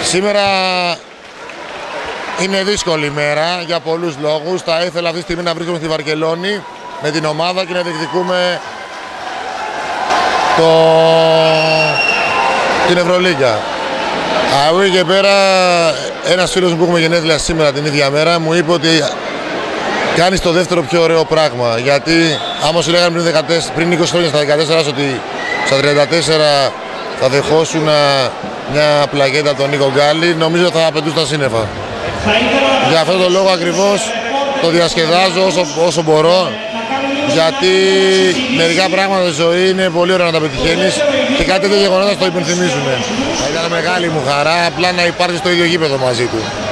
Σήμερα είναι δύσκολη ημέρα για πολλούς λόγους. Θα ήθελα αυτή τη στιγμή να βρίσκομαι στη Βαρκελόνη με την ομάδα και να διεκδικούμε την Ευρωλίγκα. Από εκεί και πέρα, ένας φίλος μου που έχουμε γενέθλια σήμερα την ίδια μέρα μου είπε ότι κάνεις το δεύτερο πιο ωραίο πράγμα. Γιατί άμα σου λέγανε πριν 20 χρόνια στα 14 ότι στα 34 θα δεχόσουν μια πλακέτα από τον Νίκο Γκάλι, νομίζω θα απαιτούσε τα σύννεφα. Για αυτόν τον λόγο ακριβώς το διασκεδάζω όσο μπορώ, γιατί μερικά πράγματα στη ζωή είναι πολύ ωραία να τα πετυχαίνεις και κάτι τέτοια γεγονότα το υπενθυμίζουν. Θα ήταν μεγάλη μου χαρά απλά να υπάρχεις στο ίδιο γήπεδο μαζί του.